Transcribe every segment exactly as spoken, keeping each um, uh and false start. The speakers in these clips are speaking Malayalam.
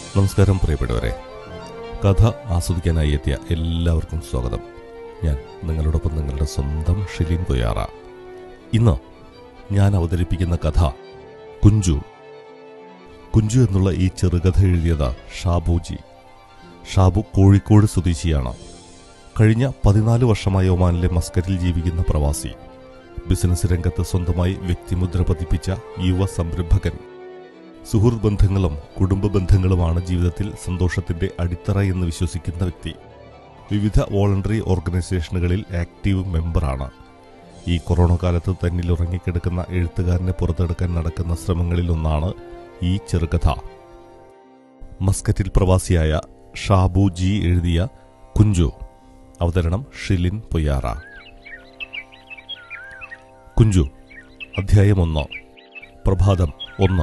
നമസ്കാരം പ്രിയപ്പെട്ടവരെ, കഥ ആസ്വദിക്കാനായി എത്തിയ എല്ലാവർക്കും സ്വാഗതം. ഞാൻ നിങ്ങളോടൊപ്പം നിങ്ങളുടെ സ്വന്തം ഷിലിൻ പൊയ്യാറ. ഇന്ന് ഞാൻ അവതരിപ്പിക്കുന്ന കഥ കുഞ്ചു. കുഞ്ചു എന്നുള്ള ഈ ചെറുകഥ എഴുതിയത് ഷാബുജി. ഷാബു കോഴിക്കോട് സ്വദേശിയാണ്. കഴിഞ്ഞ പതിനാല് വർഷമായി ഒമാനിലെ മസ്കറ്റിൽ ജീവിക്കുന്ന പ്രവാസി. ബിസിനസ് രംഗത്ത് സ്വന്തമായി വ്യക്തിമുദ്ര പതിപ്പിച്ച യുവ സംരംഭകൻ. സുഹൃത്ത് ബന്ധങ്ങളും കുടുംബ ബന്ധങ്ങളുമാണ് ജീവിതത്തിൽ സന്തോഷത്തിന്റെ അടിത്തറ എന്ന് വിശ്വസിക്കുന്ന വ്യക്തി. വിവിധ വോളണ്ടറി ഓർഗനൈസേഷനുകളിൽ ആക്റ്റീവ് മെമ്പറാണ്. ഈ കൊറോണ കാലത്ത് തന്നിൽ ഉറങ്ങിക്കിടക്കുന്ന എഴുത്തുകാരനെ പുറത്തെടുക്കാൻ നടക്കുന്ന ശ്രമങ്ങളിലൊന്നാണ് ഈ ചെറുകഥ. മസ്കറ്റിൽ പ്രവാസിയായ ഷാബുജി എഴുതിയ കുഞ്ചു. അവതരണം ഷിലിൻ പൊയ്യാറ. കുഞ്ചു. അധ്യായം ഒന്ന്. പ്രഭാതം ഒന്ന്.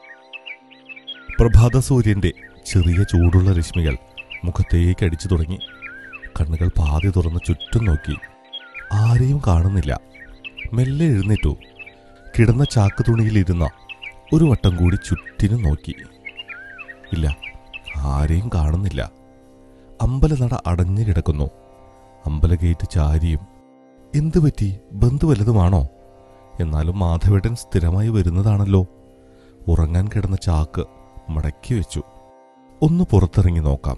പ്രഭാത സൂര്യന്റെ ചെറിയ ചൂടുള്ള രശ്മികൾ മുഖത്തേക്ക് അടിച്ചു തുടങ്ങി. കണ്ണുകൾ പാതി തുറന്ന് ചുറ്റും നോക്കി. ആരെയും കാണുന്നില്ല. മെല്ലെ എഴുന്നേറ്റു. കിടന്ന ചാക്ക് തുണിയിലിരുന്ന ഒരു വട്ടം കൂടി ചുറ്റിനും നോക്കി. ഇല്ല, ആരെയും കാണുന്നില്ല. അമ്പലനട അടഞ്ഞു കിടക്കുന്നു. അമ്പല ഗേറ്റ് ചാരിയും. എന്തുപറ്റി? ബന്ധു വല്ലതുമാണോ? എന്നാലും മാധവേട്ടൻ സ്ഥിരമായി വരുന്നതാണല്ലോ. ഉറങ്ങാൻ കിടന്ന ചാക്ക് മടക്കി വെച്ചു. ഒന്ന് പുറത്തിറങ്ങി നോക്കാം.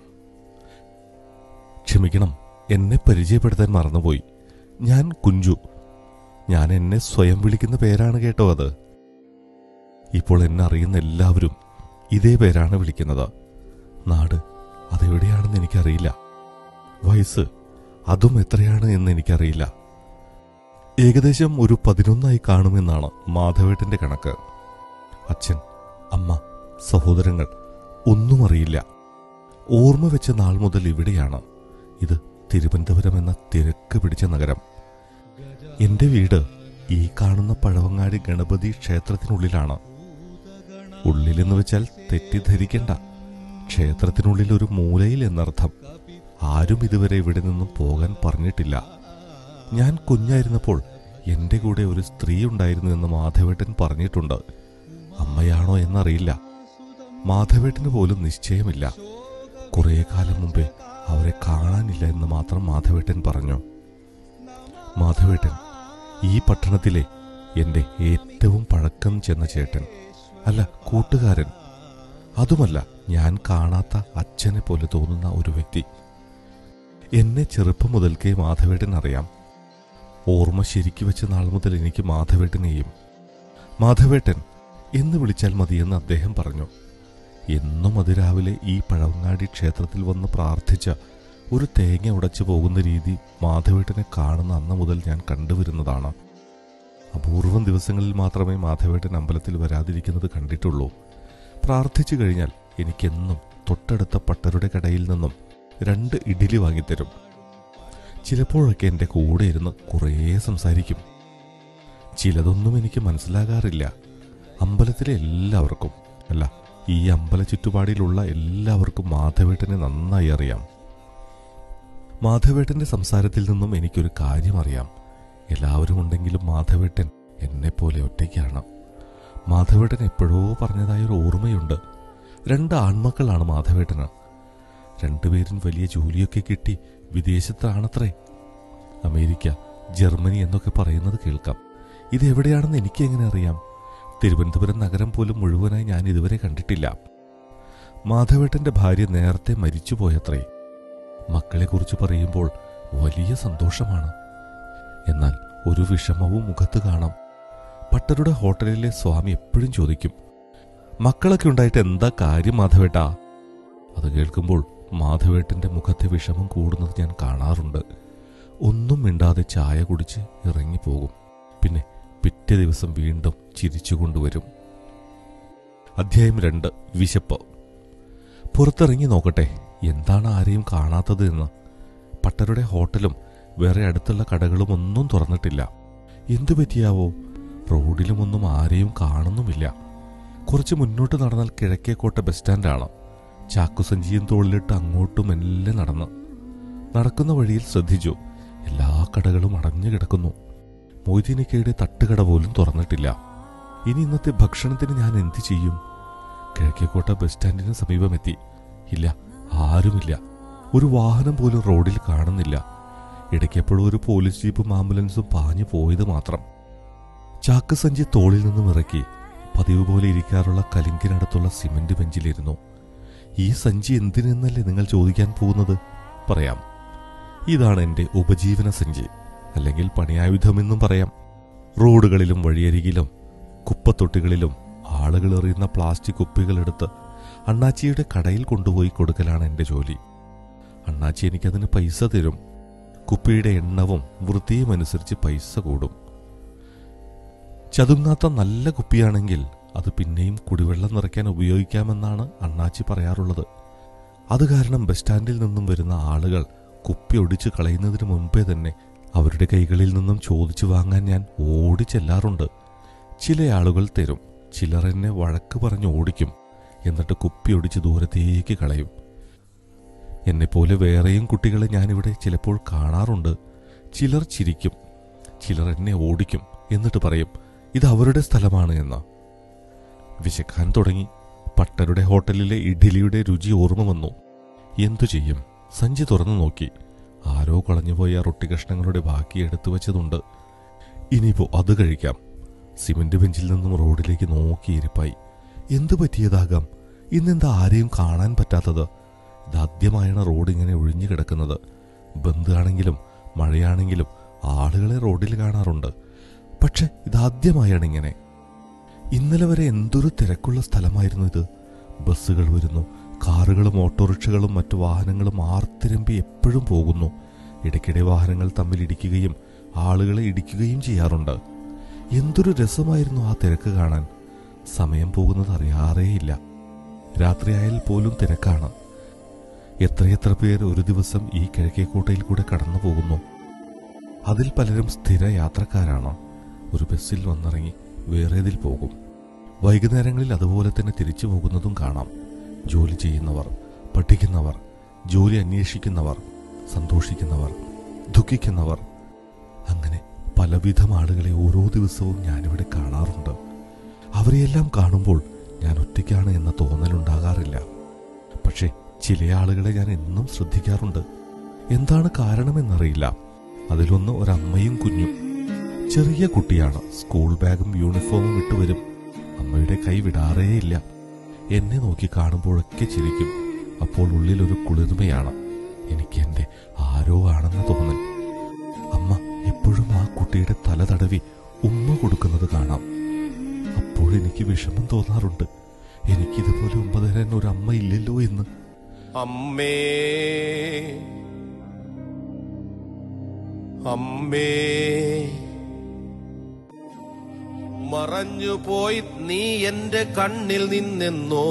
ക്ഷമിക്കണം, എന്നെ പരിചയപ്പെടുത്താൻ മറന്നുപോയി. ഞാൻ കുഞ്ചു. ഞാൻ എന്നെ സ്വയം വിളിക്കുന്ന പേരാണ് കേട്ടോ അത്. ഇപ്പോൾ എന്നെ അറിയുന്ന എല്ലാവരും ഇതേ പേരാണ് വിളിക്കുന്നത്. നാട് അതെവിടെയാണെന്ന് എനിക്കറിയില്ല. വയസ്സ് അതും എത്രയാണ് എന്ന് എനിക്കറിയില്ല. ഏകദേശം ഒരു പതിനൊന്നായി കാണുമെന്നാണ് മാധവേട്ടന്റെ കണക്ക്. അച്ഛൻ, അമ്മ, സഹോദരങ്ങൾ ഒന്നും അറിയില്ല. ഓർമ്മ വെച്ച നാൾ മുതൽ ഇവിടെയാണ്. ഇത് തിരുവനന്തപുരം എന്ന തിരക്ക് പിടിച്ച നഗരം. എന്റെ വീട് ഈ കാണുന്ന പഴവങ്ങാടി ഗണപതി ക്ഷേത്രത്തിനുള്ളിലാണ്. ഉള്ളിലെന്ന് വെച്ചാൽ തെറ്റിദ്ധരിക്കണ്ട. ക്ഷേത്രത്തിനുള്ളിൽ ഒരു മൂലയിൽ എന്നർത്ഥം. ആരും ഇതുവരെ ഇവിടെ നിന്നും പോകാൻ പറഞ്ഞിട്ടില്ല. ഞാൻ കുഞ്ഞായിരുന്നപ്പോൾ എന്റെ കൂടെ ഒരു സ്ത്രീ ഉണ്ടായിരുന്നു എന്ന് മാധവേട്ടൻ പറഞ്ഞിട്ടുണ്ട്. അമ്മയാണോ എന്നറിയില്ല. മാധവേട്ടന് പോലും നിശ്ചയമില്ല. കുറേ കാലം മുമ്പേ അവരെ കാണാനില്ല എന്ന് മാത്രം മാധവേട്ടൻ പറഞ്ഞു. മാധവേട്ടൻ ഈ പട്ടണത്തിലെ എന്റെ ഏറ്റവും പഴക്കം ചെന്ന ചേട്ടൻ, അല്ല കൂട്ടുകാരൻ. അതുമല്ല, ഞാൻ കാണാത്ത അച്ഛനെ പോലെ തോന്നുന്ന ഒരു വ്യക്തി. എന്നെ ചെറുപ്പം മുതൽക്കേ മാധവേട്ടൻ അറിയാം. ഓർമ്മ ശരിക്കു വെച്ച നാൾ മുതൽ എനിക്ക് മാധവേട്ടനെയും മാധവേട്ടൻ എന്ന് വിളിച്ചാൽ മതിയെന്ന് അദ്ദേഹം പറഞ്ഞു. എന്നും അതിരാവിലെ ഈ പഴവങ്ങാടി ക്ഷേത്രത്തിൽ വന്ന് പ്രാർത്ഥിച്ച ഒരു തേങ്ങ ഉടച്ചു പോകുന്ന രീതി മാധവേട്ടനെ കാണുന്ന അന്ന് മുതൽ ഞാൻ കണ്ടുവരുന്നതാണ്. അപൂർവം ദിവസങ്ങളിൽ മാത്രമേ മാധവേട്ടൻ അമ്പലത്തിൽ വരാതിരിക്കുന്നത് കണ്ടിട്ടുള്ളൂ. പ്രാർത്ഥിച്ചു കഴിഞ്ഞാൽ എനിക്കെന്നും തൊട്ടടുത്ത പട്ടരുടെ കടയിൽ നിന്നും രണ്ട് ഇഡ്ഡലി വാങ്ങിത്തരും. ചിലപ്പോഴൊക്കെ എൻ്റെ കൂടെ ഇരുന്ന് കുറേ സംസാരിക്കും. ചിലതൊന്നും എനിക്ക് മനസ്സിലാകാറില്ല. അമ്പലത്തിലെ എല്ലാവർക്കും, അല്ല ഈ അമ്പല ചുറ്റുപാടിലുള്ള എല്ലാവർക്കും മാധവേട്ടനെ നന്നായി അറിയാം. മാധവേട്ടന്റെ സംസാരത്തിൽ നിന്നും എനിക്കൊരു കാര്യം അറിയാം. എല്ലാവരും ഉണ്ടെങ്കിലും മാധവേട്ടൻ എന്നെപ്പോലെ ഒറ്റയ്ക്കാണ്. മാധവേട്ടൻ എപ്പോഴോ പറഞ്ഞതായൊരു ഓർമ്മയുണ്ട്. രണ്ട് ആൺമക്കളാണ് മാധവേട്ടന്. രണ്ടുപേരും വലിയ ജോലിയൊക്കെ കിട്ടി വിദേശത്താണത്രേ. അമേരിക്ക, ജർമ്മനി എന്നൊക്കെ പറയുന്നത് കേൾക്കാം. ഇതെവിടെയാണെന്ന് എനിക്ക് എങ്ങനെ അറിയാം? തിരുവനന്തപുരം നഗരം പോലും മുഴുവനായി ഞാൻ ഇതുവരെ കണ്ടിട്ടില്ല. മാധവേട്ടന്റെ ഭാര്യ നേരത്തെ മരിച്ചുപോയത്രേ. മക്കളെക്കുറിച്ച് പറയുമ്പോൾ വലിയ സന്തോഷമാണ്. എന്നാൽ ഒരു വിഷമവും മുഖത്ത് കാണാം. പട്ടരുടെ ഹോട്ടലിലെ സ്വാമി എപ്പോഴും ചോദിക്കും, മക്കളൊക്കെ ഉണ്ടായിട്ട് എന്താ കാര്യം മാധവേട്ടാ? അത് കേൾക്കുമ്പോൾ മാധവേട്ടന്റെ മുഖത്തെ വിഷമം കൂടുന്നത് ഞാൻ കാണാറുണ്ട്. ഒന്നും മിണ്ടാതെ ചായ കുടിച്ച് ഇറങ്ങിപ്പോകും. പിന്നെ പിറ്റേ ദിവസം വീണ്ടും ചിരിച്ചു കൊണ്ടുവരും. അധ്യായം രണ്ട്. വിശപ്പ്. പുറത്തിറങ്ങി നോക്കട്ടെ, എന്താണ് ആരെയും കാണാത്തത് എന്ന്. പട്ടരുടെ ഹോട്ടലും വേറെ അടുത്തുള്ള കടകളും ഒന്നും തുറന്നിട്ടില്ല. എന്തു പറ്റിയാവോ? റോഡിലുമൊന്നും ആരെയും കാണുന്നുമില്ല. കുറച്ച് മുന്നോട്ട് നടന്നാൽ കിഴക്കേക്കോട്ട ബസ് സ്റ്റാൻഡാണ്. ചാക്കുസഞ്ചിയും തോളിലിട്ട് അങ്ങോട്ടും എല്ലാം നടന്ന് നടക്കുന്ന വഴിയിൽ ശ്രദ്ധിച്ചു, എല്ലാ കടകളും അടഞ്ഞു കിടക്കുന്നു. മൊയ്തീനിക്കയുടെ തട്ടുകട പോലും തുറന്നിട്ടില്ല. ഇനി ഇന്നത്തെ ഭക്ഷണത്തിന് ഞാൻ എന്തു ചെയ്യും? കിഴക്കേക്കോട്ട ബസ് സ്റ്റാൻഡിന് സമീപമെത്തി. ഇല്ല, ആരുമില്ല. ഒരു വാഹനം പോലും റോഡിൽ കാണുന്നില്ല. ഇടയ്ക്കെപ്പോഴും ഒരു പോലീസ് ജീപ്പും ആംബുലൻസും പാഞ്ഞു പോയത് മാത്രം. ചാക്ക് സഞ്ചി തോളിൽ നിന്നും ഇറക്കി പതിവ് പോലെ ഇരിക്കാറുള്ള കലിങ്കിനടുത്തുള്ള സിമന്റ് ബെഞ്ചിലിരുന്നു. ഈ സഞ്ചി എന്തിനെന്നല്ലേ നിങ്ങൾ ചോദിക്കാൻ പോകുന്നത്? പറയാം. ഇതാണ് എൻ്റെ ഉപജീവന സഞ്ചി, അല്ലെങ്കിൽ പണിയായുധമെന്നും പറയാം. റോഡുകളിലും വഴിയരികിലും കുപ്പത്തൊട്ടികളിലും ആളുകൾ എറിയുന്ന പ്ലാസ്റ്റിക് കുപ്പികളെടുത്ത് അണ്ണാച്ചിയുടെ കടയിൽ കൊണ്ടുപോയി കൊടുക്കലാണ് എൻ്റെ ജോലി. അണ്ണാച്ചി എനിക്കതിന് പൈസ തരും. കുപ്പിയുടെ എണ്ണവും വൃത്തിയും അനുസരിച്ച് പൈസ കൂടും. ചതുങ്ങാത്ത നല്ല കുപ്പിയാണെങ്കിൽ അത് പിന്നെയും കുടിവെള്ളം നിറയ്ക്കാൻ ഉപയോഗിക്കാമെന്നാണ് അണ്ണാച്ചി പറയാറുള്ളത്. അത് കാരണം ബസ് സ്റ്റാൻഡിൽ നിന്നും വരുന്ന ആളുകൾ കുപ്പി ഒടിച്ച് കളയുന്നതിന് മുൻപേ തന്നെ അവരുടെ കൈകളിൽ നിന്നും ചോദിച്ചു വാങ്ങാൻ ഞാൻ ഓടി ചെല്ലാറുണ്ട്. ചില ആളുകൾ തരും, ചിലർ എന്നെ വഴക്ക് പറഞ്ഞ് ഓടിക്കും. എന്നിട്ട് കുപ്പി ഒടിച്ച് ദൂരത്തേക്ക് കളയും. എന്നെപ്പോലെ വേറെയും കുട്ടികളെ ഞാനിവിടെ ചിലപ്പോൾ കാണാറുണ്ട്. ചിലർ ചിരിക്കും, ചിലർ എന്നെ ഓടിക്കും. എന്നിട്ട് പറയും ഇത് അവരുടെ സ്ഥലമാണ് എന്ന്. വിശക്കാൻ തുടങ്ങി. പട്ടരുടെ ഹോട്ടലിലെ ഇഡ്ഡലിയുടെ രുചി ഓർമ്മ വന്നു. എന്തു ചെയ്യും? സഞ്ചി തുറന്നു നോക്കി. ആരോ കളഞ്ഞുപോയ റൊട്ടി കഷ്ണങ്ങളുടെ ബാക്കി എടുത്തു വെച്ചതുണ്ട്. ഇനിയിപ്പോ അത് കഴിക്കാം. സിമന്റ് ബെഞ്ചിൽ നിന്നും റോഡിലേക്ക് നോക്കിയിരിപ്പായി. എന്തു പറ്റിയതാകാം? ഇന്നെന്താ ആരെയും കാണാൻ പറ്റാത്തത്? ഇതാദ്യമായാണ് റോഡ് ഇങ്ങനെ ഒഴിഞ്ഞു കിടക്കുന്നത്. ബന്ധാണെങ്കിലും മഴയാണെങ്കിലും ആളുകളെ റോഡിൽ കാണാറുണ്ട്. പക്ഷെ ഇതാദ്യമായാണ് ഇങ്ങനെ. ഇന്നലെ വരെ എന്തൊരു തിരക്കുള്ള സ്ഥലമായിരുന്നു ഇത്. ബസ്സുകൾ വരുന്നു, കാറുകളും ഓട്ടോറിക്ഷകളും മറ്റു വാഹനങ്ങളും ആർത്തിരമ്പി എപ്പോഴും പോകുന്നു. ഇടയ്ക്കിടെ വാഹനങ്ങൾ തമ്മിൽ ഇടിക്കുകയും ആളുകളെ ഇടിക്കുകയും ചെയ്യാറുണ്ട്. എന്തൊരു രസമായിരുന്നു ആ തിരക്ക് കാണാൻ. സമയം പോകുന്നത് അറിയാറേയില്ല. രാത്രിയായാൽ പോലും തിരക്കാണ്. എത്രയെത്ര പേർ ഒരു ദിവസം ഈ കിഴക്കേക്കോട്ടയിൽ കൂടെ കടന്നു പോകുന്നു. അതിൽ പലരും സ്ഥിര യാത്രക്കാരാണ്. ഒരു ബസ്സിൽ വന്നിറങ്ങി വേറേതിൽ പോകും. വൈകുന്നേരങ്ങളിൽ അതുപോലെ തന്നെ തിരിച്ചു പോകുന്നതും കാണാം. ജോലി ചെയ്യുന്നവർ, പഠിക്കുന്നവർ, ജോലി അന്വേഷിക്കുന്നവർ, സന്തോഷിക്കുന്നവർ, ദുഃഖിക്കുന്നവർ, അങ്ങനെ പലവിധം ആളുകളെ ഓരോ ദിവസവും ഞാനിവിടെ കാണാറുണ്ട്. അവരെയെല്ലാം കാണുമ്പോൾ ഞാൻ ഒറ്റയ്ക്കാണ് എന്ന തോന്നലുണ്ടാകാറില്ല. പക്ഷേ ചില ആളുകളെ ഞാൻ എന്നും ശ്രദ്ധിക്കാറുണ്ട്. എന്താണ് കാരണമെന്നറിയില്ല. അതിലൊന്ന് ഒരമ്മയും കുഞ്ഞും. ചെറിയ കുട്ടിയാണ്. സ്കൂൾ ബാഗും യൂണിഫോമും ഇട്ടുവരും. അമ്മയുടെ കൈ വിടാറേയില്ല. എന്നെ നോക്കി കാണുമ്പോഴൊക്കെ ചിരിക്കും. അപ്പോൾ ഉള്ളിലൊരു കുളിർമയാണ്. എനിക്ക് എൻ്റെ ആരോ ആണെന്ന് തോന്നൽ. അമ്മ എപ്പോഴും ആ കുട്ടിയുടെ തല തടവി ഉമ്മ കൊടുക്കുന്നത് കാണാം. അപ്പോഴെനിക്ക് വിഷമം തോന്നാറുണ്ട്. എനിക്കിതുപോലെ ഉമ്മ തരാൻ ഒരു അമ്മ ഇല്ലല്ലോ എന്ന്. അമ്മേ അമ്മേ മറഞ്ഞുപോയി നീ എന്റെ കണ്ണിൽ നിന്നെന്നോ,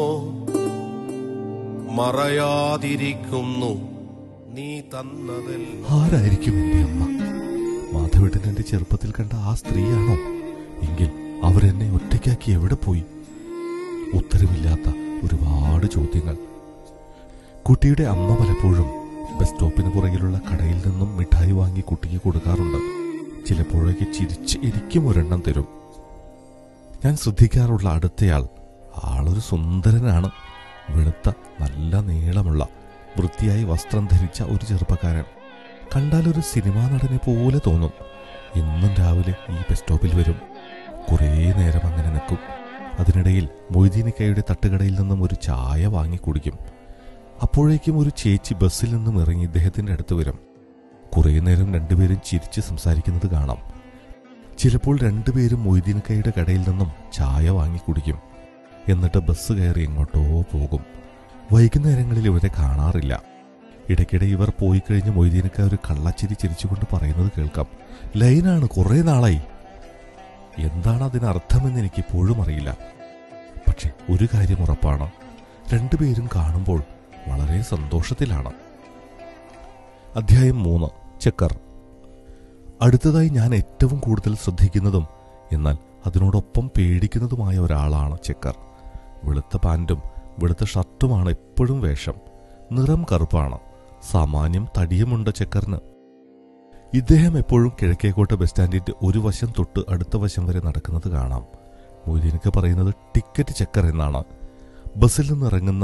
മറയാതിരിക്കുന്നു നീ തന്നതിൽ. ആരായിരിക്കും എന്റെ അമ്മ? മാധവേട്ടൻ എന്റെ ചെറുപ്പത്തിൽ കണ്ട ആ സ്ത്രീയാണോ? എങ്കിൽ അവരെന്നെ ഒറ്റയ്ക്കാക്കി എവിടെ പോയി? ഉത്തരമില്ലാത്ത ഒരുപാട് ചോദ്യങ്ങൾ. കുട്ടിയുടെ അമ്മ പലപ്പോഴും ബസ് സ്റ്റോപ്പിന് പുറകിലുള്ള കടയിൽ നിന്നും മിഠായി വാങ്ങി കുട്ടിക്ക് കൊടുക്കാറുണ്ട്. ചിലപ്പോഴൊക്കെ ചിരിച്ച് എനിക്കും ഒരെണ്ണം തരും. ഞാൻ ശ്രദ്ധിക്കാറുള്ള അടുത്തയാൾ ആളൊരു സുന്ദരനാണ്. വെളുത്ത നല്ല നീളമുള്ള വൃത്തിയായി വസ്ത്രം ധരിച്ച ഒരു ചെറുപ്പക്കാരൻ. കണ്ടാൽ ഒരു സിനിമാ നടനെ പോലെ തോന്നും. എന്നും രാവിലെ ഈ ബസ് സ്റ്റോപ്പിൽ വരും. കുറേ നേരം അങ്ങനെ നിൽക്കും. അതിനിടയിൽ മൊയ്തീനിക്കയുടെ തട്ടുകടയിൽ നിന്നും ഒരു ചായ വാങ്ങി കുടിക്കും. അപ്പോഴേക്കും ഒരു ചേച്ചി ബസ്സിൽ നിന്നും ഇറങ്ങി ഇദ്ദേഹത്തിന്റെ അടുത്ത് വരും. കുറേ നേരം രണ്ടുപേരും ചിരിച്ച് സംസാരിക്കുന്നത് കാണാം. ചിലപ്പോൾ രണ്ടുപേരും മൊയ്തീനിക്കയുടെ കടയിൽ നിന്നും ചായ വാങ്ങി കുടിക്കും. എന്നിട്ട് ബസ് കയറി എങ്ങോട്ടോ പോകും. വൈകുന്നേരങ്ങളിൽ ഇവരെ കാണാറില്ല. ഇടയ്ക്കിടെ ഇവർ പോയി കഴിഞ്ഞ് മൊയ്തീനിക്ക ഒരു കള്ളച്ചിരി ചിരിച്ചുകൊണ്ട് പറയുന്നത് കേൾക്കാം. ലൈനാണ്, കുറേ നാളായി. എന്താണ് അതിനർത്ഥമെന്ന് എനിക്ക് ഇപ്പോഴും അറിയില്ല. പക്ഷെ ഒരു കാര്യം ഉറപ്പാണ്, രണ്ടുപേരും കാണുമ്പോൾ വളരെ സന്തോഷത്തിലാണ്. അധ്യായം മൂന്ന്. ചെക്കർ. അടുത്തതായി ഞാൻ ഏറ്റവും കൂടുതൽ ശ്രദ്ധിക്കുന്നതും എന്നാൽ അതിനോടൊപ്പം പേടിക്കുന്നതുമായ ഒരാളാണ് ചെക്കർ. വെളുത്ത പാൻറ്റും വെളുത്ത ഷർട്ടുമാണ് എപ്പോഴും വേഷം. നിറം കറുപ്പാണ്. സാമാന്യം തടിയുമുണ്ട് ചെക്കറിന്. ഇദ്ദേഹം എപ്പോഴും കിഴക്കേക്കോട്ട ബസ് സ്റ്റാൻഡിന്റെ ഒരു വശം തൊട്ട് അടുത്ത വശം വരെ നടക്കുന്നത് കാണാം. മൊയ്തീനിക്ക പറയുന്നത് ടിക്കറ്റ് ചെക്കർ എന്നാണ്. ബസ്സിൽ നിന്ന് ഇറങ്ങുന്ന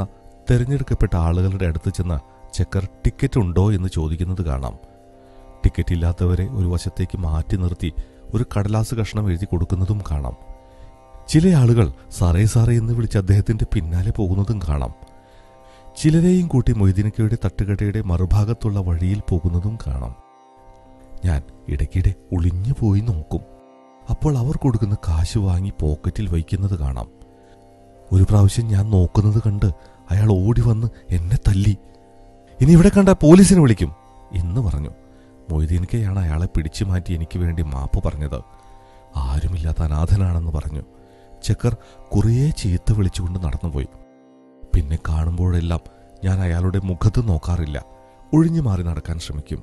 തെരഞ്ഞെടുക്കപ്പെട്ട ആളുകളുടെ അടുത്ത് ചെന്ന് ചെക്കർ ടിക്കറ്റ് ഉണ്ടോ എന്ന് ചോദിക്കുന്നത് കാണാം. ടിക്കറ്റ് ഇല്ലാത്തവരെ ഒരു വശത്തേക്ക് മാറ്റി നിർത്തി ഒരു കടലാസ് കഷ്ണം എഴുതി കൊടുക്കുന്നതും കാണാം. ചില ആളുകൾ സാറേ സാറേ എന്ന് വിളിച്ച് അദ്ദേഹത്തിന്റെ പിന്നാലെ പോകുന്നതും കാണാം. ചിലരെയും കൂട്ടി മൊയ്തീൻക്കയുടെ തട്ടുകടയുടെ മറുഭാഗത്തുള്ള വഴിയിൽ പോകുന്നതും കാണാം. ഞാൻ ഇടയ്ക്കിടെ ഒളിഞ്ഞു പോയി നോക്കും. അപ്പോൾ അവർ കൊടുക്കുന്ന കാശ് വാങ്ങി പോക്കറ്റിൽ വയ്ക്കുന്നത് കാണാം. ഒരു പ്രാവശ്യം ഞാൻ നോക്കുന്നത് കണ്ട് അയാൾ ഓടി വന്ന് എന്നെ തല്ലി. ഇനി ഇവിടെ കണ്ട പോലീസിനെ വിളിക്കും എന്ന് പറഞ്ഞു. മൊയ്തീൻക്കയാണ് അയാളെ പിടിച്ചു മാറ്റി എനിക്ക് വേണ്ടി മാപ്പ് പറഞ്ഞത്. ആരുമില്ലാത്ത അനാഥനാണെന്ന് പറഞ്ഞു. ചെക്കർ കുറേ ചീത്ത വിളിച്ചുകൊണ്ട് നടന്നുപോയി. പിന്നെ കാണുമ്പോഴെല്ലാം ഞാൻ അയാളുടെ മുഖത്ത് നോക്കാറില്ല, ഒഴിഞ്ഞു മാറി നടക്കാൻ ശ്രമിക്കും.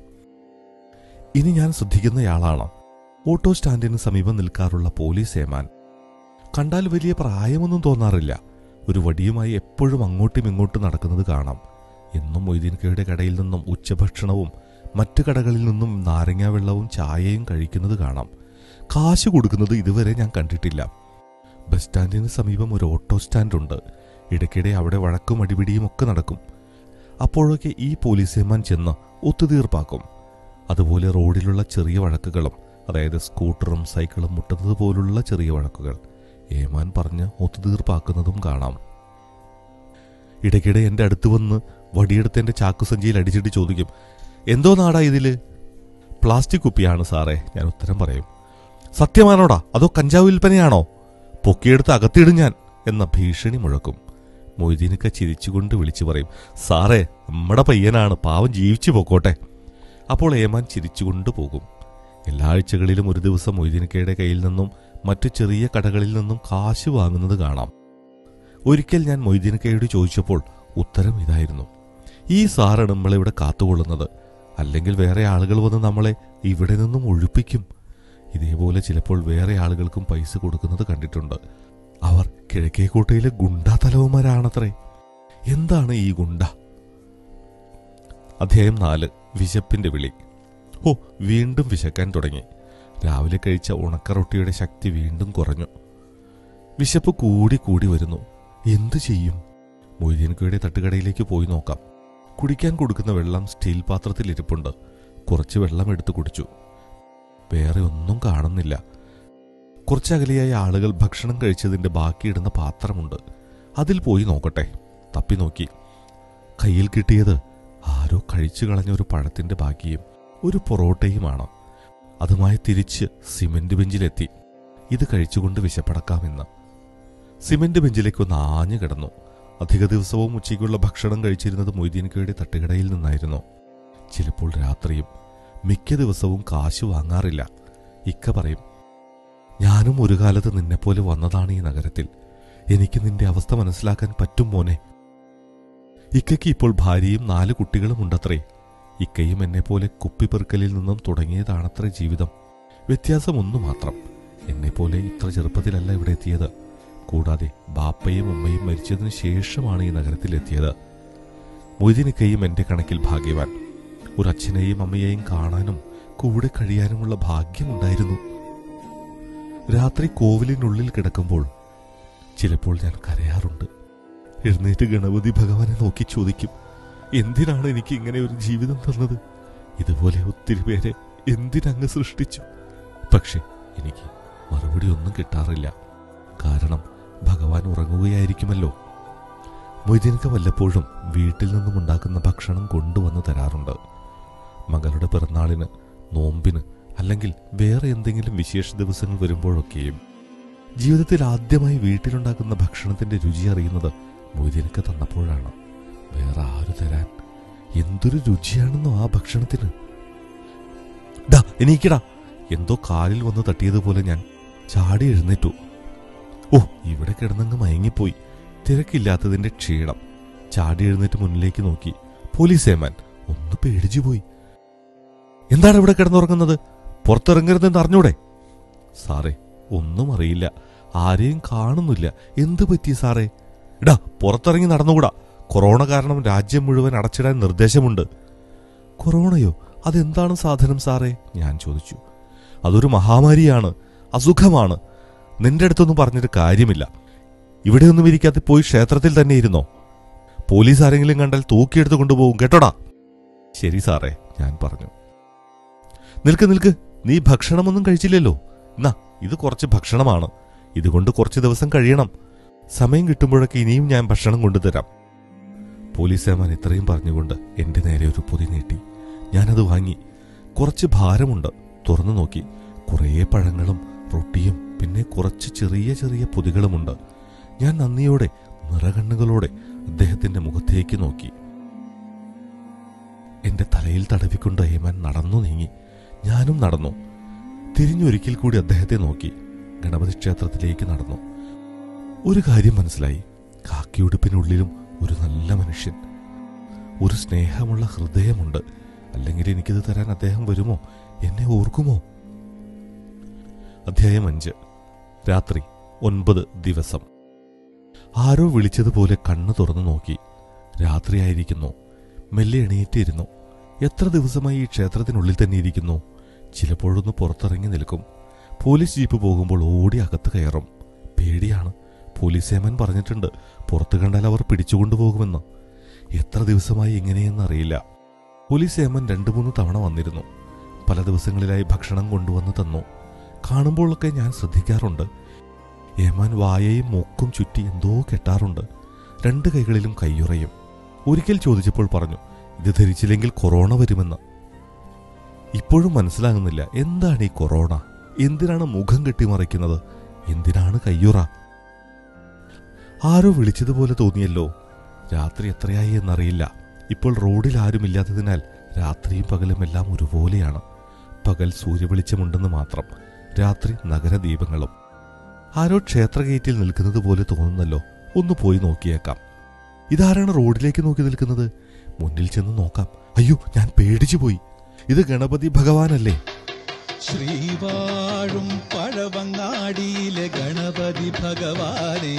ഇനി ഞാൻ ശ്രദ്ധിക്കുന്നയാളാണ് ഓട്ടോ സ്റ്റാൻഡിന് സമീപം നിൽക്കാറുള്ള പോലീസ് ഏമാൻ. കണ്ടാൽ വലിയ പ്രായമൊന്നും തോന്നാറില്ല. ഒരു വടിയുമായി എപ്പോഴും അങ്ങോട്ടും ഇങ്ങോട്ടും നടക്കുന്നത് കാണാം. എന്നും മൊയ്തീൻക്കയുടെ കടയിൽ നിന്നും ഉച്ചഭക്ഷണവും മറ്റു കടകളിൽ നിന്നും നാരങ്ങാ വെള്ളവും ചായയും കഴിക്കുന്നത് കാണാം. കാശ് കൊടുക്കുന്നത് ഇതുവരെ ഞാൻ കണ്ടിട്ടില്ല. ബസ് സ്റ്റാൻഡിന് സമീപം ഒരു ഓട്ടോ സ്റ്റാൻഡുണ്ട്. ഇടയ്ക്കിടെ അവിടെ വഴക്കും അടിപിടിയും ഒക്കെ നടക്കും. അപ്പോഴൊക്കെ ഈ പോലീസേമാൻ ചെന്ന് ഒത്തുതീർപ്പാക്കും. അതുപോലെ റോഡിലുള്ള ചെറിയ വഴക്കുകളും, അതായത് സ്കൂട്ടറും സൈക്കിളും മുട്ടുന്നത് പോലുള്ള ചെറിയ വഴക്കുകൾ ഏമാൻ പറഞ്ഞ് ഒത്തുതീർപ്പാക്കുന്നതും കാണാം. ഇടയ്ക്കിടെ എൻ്റെ അടുത്ത് വന്ന് വടിയെടുത്ത് എൻ്റെ ചാക്കുസഞ്ചിയിൽ അടിച്ചിട്ട് ചോദിക്കും, എന്തോ നാടാ ഇതില്? പ്ലാസ്റ്റിക് കുപ്പിയാണ് സാറേ, ഞാൻ ഉത്തരം പറയും. സത്യമാണോടാ അതോ കഞ്ചാവ് വിൽപ്പനയാണോ? പൊക്കിയെടുത്ത് അകത്തിടും ഞാൻ എന്ന ഭീഷണി മുഴക്കും. മൊയ്തീൻക്ക ചിരിച്ചുകൊണ്ട് വിളിച്ചു പറയും, സാറേ നമ്മുടെ പയ്യനാണ്, പാവം ജീവിച്ചു പോക്കോട്ടെ. അപ്പോൾ ഏമാൻ ചിരിച്ചുകൊണ്ട് പോകും. എല്ലാ ആഴ്ചകളിലും ഒരു ദിവസം മൊയ്തീൻക്കയുടെ കയ്യിൽ നിന്നും മറ്റു ചെറിയ കടകളിൽ നിന്നും കാശ് വാങ്ങുന്നത് കാണാം. ഒരിക്കൽ ഞാൻ മൊയ്തീൻക്കയോട് ചോദിച്ചപ്പോൾ ഉത്തരം ഇതായിരുന്നു, ഈ സാറാണ് നമ്മളിവിടെ കാത്തുകൊള്ളുന്നത്, അല്ലെങ്കിൽ വേറെ ആളുകൾ വന്ന് നമ്മളെ ഇവിടെ നിന്നും ഒഴിപ്പിക്കും. ഇതേപോലെ ചിലപ്പോൾ വേറെ ആളുകൾക്കും പൈസ കൊടുക്കുന്നത് കണ്ടിട്ടുണ്ട്. അവർ കിഴക്കേക്കോട്ടയിലെ ഗുണ്ടാ തലവന്മാരാണത്രേ. എന്താണ് ഈ ഗുണ്ട? അധ്യായം നാല്. വിശപ്പിന്റെ വിളി. ഓ, വീണ്ടും വിശക്കാൻ തുടങ്ങി. രാവിലെ കഴിച്ച ഉണക്കറൊട്ടിയുടെ ശക്തി വീണ്ടും കുറഞ്ഞു. വിശപ്പ് കൂടി കൂടി വരുന്നു. എന്തു ചെയ്യും? മൊയ്തീൻക്കയുടെ തട്ടുകടയിലേക്ക് പോയി നോക്കാം. കുടിക്കാൻ കൊടുക്കുന്ന വെള്ളം സ്റ്റീൽ പാത്രത്തിൽ ഇരിപ്പുണ്ട്. കുറച്ച് വെള്ളം എടുത്തു കുടിച്ചു. വേറെ ഒന്നും കാണുന്നില്ല. കുറച്ചകലെയായി ആളുകൾ ഭക്ഷണം കഴിച്ചതിന്റെ ബാക്കിയിടുന്ന പാത്രമുണ്ട്. അതിൽ പോയി നോക്കട്ടെ. തപ്പി നോക്കി. കയ്യിൽ കിട്ടിയത് ആരോ കഴിച്ചു കളഞ്ഞ ഒരു പഴത്തിന്റെ ബാക്കിയും ഒരു പൊറോട്ടയുമാണ്. അതുമായി തിരിച്ച് സിമന്റ് ബെഞ്ചിലെത്തി. ഇത് കഴിച്ചുകൊണ്ട് വിശപ്പടക്കാമെന്ന്. സിമന്റ് ബെഞ്ചിലേക്ക് ഒന്ന് ആഞ്ഞു കിടന്നു. അധിക ദിവസവും ഉച്ചയ്ക്കുള്ള ഭക്ഷണം കഴിച്ചിരുന്നത് മൊയ്തീൻക്കയുടെ തട്ടുകടയിൽ നിന്നായിരുന്നു. ചിലപ്പോൾ രാത്രിയും. മിക്ക ദിവസവും കാശ് വാങ്ങാറില്ല. ഇക്ക പറയും, ഞാനും ഒരു കാലത്ത് നിന്നെപ്പോലെ വന്നതാണ് ഈ നഗരത്തിൽ. എനിക്ക് നിന്റെ അവസ്ഥ മനസ്സിലാക്കാൻ പറ്റും മോനെ. ഇക്കയ്ക്ക് ഇപ്പോൾ ഭാര്യയും നാല് കുട്ടികളും ഉണ്ടത്രേ. ഇക്കയും എന്നെപ്പോലെ കുപ്പിപ്പെറുക്കലിൽ നിന്നും തുടങ്ങിയതാണത്രേ ജീവിതം. വ്യത്യാസം ഒന്നു മാത്രം, എന്നെപ്പോലെ ഇത്ര ചെറുപ്പത്തിലല്ല ഇവിടെ എത്തിയത്. കൂടാതെ ബാപ്പയും ഉമ്മയും മരിച്ചതിന് ശേഷമാണ് ഈ നഗരത്തിലെത്തിയത്. മൊയ്തീൻക്കയും എന്റെ കണക്കിൽ ഭാഗ്യവാൻ. ഒരു അച്ഛനെയും അമ്മയെയും കാണാനും കൂടെ കഴിയാനുമുള്ള ഭാഗ്യമുണ്ടായിരുന്നു. രാത്രി കോവിലിനുള്ളിൽ കിടക്കുമ്പോൾ ചിലപ്പോൾ ഞാൻ കരയാറുണ്ട്. എഴുന്നേറ്റ് ഗണപതി ഭഗവാനെ നോക്കി ചോദിക്കും, എന്തിനാണ് എനിക്ക് ഇങ്ങനെ ഒരു ജീവിതം തന്നത്? ഇതുപോലെ ഒത്തിരി പേരെ എന്തിനങ്ങ് സൃഷ്ടിച്ചു? പക്ഷെ എനിക്ക് മറുപടി ഒന്നും കിട്ടാറില്ല. കാരണം ഭഗവാൻ ഉറങ്ങുകയായിരിക്കുമല്ലോ. മൊയ്തീൻക്ക വല്ലപ്പോഴും വീട്ടിൽ നിന്നും ഉണ്ടാക്കുന്ന ഭക്ഷണം കൊണ്ടുവന്ന് തരാറുണ്ട്. മകളുടെ പിറന്നാളിന്, നോമ്പിന്, അല്ലെങ്കിൽ വേറെ എന്തെങ്കിലും വിശേഷ ദിവസങ്ങൾ വരുമ്പോഴൊക്കെയും. ജീവിതത്തിൽ ആദ്യമായി വീട്ടിലുണ്ടാക്കുന്ന ഭക്ഷണത്തിന്റെ രുചി അറിയുന്നത് മൊയ്തീൻക്ക തന്നപ്പോഴാണ്. വേറെ ആര് തരാൻ? എന്തൊരു രുചിയാണെന്നോ ആ ഭക്ഷണത്തിന്. ഡാ എണീക്കടാ. എന്തോ കാലിൽ വന്ന് തട്ടിയതുപോലെ ഞാൻ ചാടി എഴുന്നേറ്റു. ഓ, ഇവിടെ കിടന്നങ്ങ് മയങ്ങിപ്പോയി. തിരക്കില്ലാത്തതിന്റെ ക്ഷീണം. ചാടി എഴുന്നേറ്റ് മുന്നിലേക്ക് നോക്കി. പോലീസേമാൻ ഒന്ന് പേടിച്ചുപോയി. എന്താണ് ഇവിടെ കിടന്നുറങ്ങുന്നത്? പുറത്തിറങ്ങരുതെന്ന് അറിഞ്ഞൂടെ? സാറേ, ഒന്നും അറിയില്ല. ആരെയും കാണുന്നില്ല. എന്തു പറ്റി സാറേ? ഇടാ, പുറത്തിറങ്ങി നടന്നുകൂടാ. കൊറോണ കാരണം രാജ്യം മുഴുവൻ അടച്ചിടാൻ നിർദ്ദേശമുണ്ട്. കൊറോണയോ? അതെന്താണ് സാധനം സാറേ? ഞാൻ ചോദിച്ചു. അതൊരു മഹാമാരിയാണ്, അസുഖമാണ്. നിന്റെ അടുത്തൊന്നും പറഞ്ഞിട്ട് കാര്യമില്ല. ഇവിടെയൊന്നും ഇരിക്കാതെ പോയി ക്ഷേത്രത്തിൽ തന്നെ ഇരുന്നോ. പോലീസ് ആരെങ്കിലും കണ്ടാൽ തൂക്കിയെടുത്ത് കൊണ്ടുപോകും കേട്ടോടാ. ശരി സാറേ, ഞാൻ പറഞ്ഞു. നിൽക്ക് നിൽക്ക്, നീ ഭക്ഷണമൊന്നും കഴിച്ചില്ലല്ലോ. എന്നാ, ഇത് കുറച്ച് ഭക്ഷണമാണ്. ഇതുകൊണ്ട് കുറച്ച് ദിവസം കഴിയണം. സമയം കിട്ടുമ്പോഴൊക്കെ ഇനിയും ഞാൻ ഭക്ഷണം കൊണ്ടുതരാം. പോലീസ് ഏമാൻ ഇത്രയും പറഞ്ഞുകൊണ്ട് എന്റെ നേരെ ഒരു പൊതി നീട്ടി. ഞാനത് വാങ്ങി. കുറച്ച് ഭാരമുണ്ട്. തുറന്നു നോക്കി. കുറേ പഴങ്ങളും റൊട്ടിയും പിന്നെ കുറച്ച് ചെറിയ ചെറിയ പൊതികളുമുണ്ട്. ഞാൻ നന്ദിയോടെ നിറകണ്ണുകളോടെ അദ്ദേഹത്തിന്റെ മുഖത്തേക്ക് നോക്കി. എന്റെ തലയിൽ തടവിക്കൊണ്ട് ഏമാൻ നടന്നു നീങ്ങി. ഞാനും നടന്നു. തിരിഞ്ഞൊരിക്കൽ കൂടി അദ്ദേഹത്തെ നോക്കി. ഗണപതി ക്ഷേത്രത്തിലേക്ക് നടന്നു. ഒരു കാര്യം മനസ്സിലായി. കാക്കിയുടുപ്പിനുള്ളിലും ഒരു നല്ല മനുഷ്യൻ, ഒരു സ്നേഹമുള്ള ഹൃദയമുണ്ട്. അല്ലെങ്കിൽ എനിക്കിത് തരാൻ അദ്ദേഹം വരുമോ? എന്നെ ഓർക്കുമോ? അധ്യായം അഞ്ച്. രാത്രി ഒൻപത് ദിവസം. ആരോ വിളിച്ചതുപോലെ കണ്ണു തുറന്നു നോക്കി. രാത്രിയായിരിക്കുന്നു. മെല്ലെ എണീറ്റിരുന്നു. എത്ര ദിവസമായി ഈ ക്ഷേത്രത്തിനുള്ളിൽ തന്നെ ഇരിക്കുന്നു. ചിലപ്പോഴൊന്ന് പുറത്തിറങ്ങി നിൽക്കും. പോലീസ് ജീപ്പ് പോകുമ്പോൾ ഓടി അകത്ത് കയറും. പേടിയാണ്. പോലീസ് ഏമാൻ പറഞ്ഞിട്ടുണ്ട്, പുറത്തു കണ്ടാൽ അവർ പിടിച്ചുകൊണ്ടുപോകുമെന്ന്. എത്ര ദിവസമായി ഇങ്ങനെയെന്നറിയില്ല. പോലീസ് ഏമാൻ രണ്ടു മൂന്ന് തവണ വന്നിരുന്നു. പല ദിവസങ്ങളിലായി ഭക്ഷണം കൊണ്ടുവന്ന് തന്നു. കാണുമ്പോഴൊക്കെ ഞാൻ ശ്രദ്ധിക്കാറുണ്ട്. ഏമാൻ വായയും മൂക്കും ചുറ്റി എന്തോ കെട്ടാറുണ്ട്. രണ്ട് കൈകളിലും കയ്യുറയും. ഒരിക്കൽ ചോദിച്ചപ്പോൾ പറഞ്ഞു, ഇത് ധരിച്ചില്ലെങ്കിൽ കൊറോണ വരുമെന്ന്. ഇപ്പോഴും മനസ്സിലാകുന്നില്ല, എന്താണ് ഈ കൊറോണ? എന്തിനാണ് മുഖം കെട്ടിമറിക്കുന്നത്? എന്തിനാണ് കയ്യുറ? ആരോ വിളിച്ചതുപോലെ തോന്നിയല്ലോ. രാത്രി എത്രയായി എന്നറിയില്ല. ഇപ്പോൾ റോഡിൽ ആരുമില്ലാത്തതിനാൽ രാത്രിയും പകലും എല്ലാം ഒരുപോലെയാണ്. പകൽ സൂര്യവെളിച്ചമുണ്ടെന്ന് മാത്രം, രാത്രി നഗരദീപങ്ങളും. ആരോ ക്ഷേത്ര ഗേറ്റിൽ നിൽക്കുന്നത് പോലെ തോന്നുന്നല്ലോ. ഒന്ന് പോയി നോക്കിയേക്കാം. ഇതാരാണ് റോഡിലേക്ക് നോക്കി നിൽക്കുന്നത്? മുന്നിൽ ചെന്ന് നോക്കാം. അയ്യോ, ഞാൻ പേടിച്ചു പോയി. ഇത് ഗണപതി ഭഗവാനല്ലേ? ശ്രീവാഴും പഴവങ്ങാടിയിലെ ഗണപതി ഭഗവാനേ,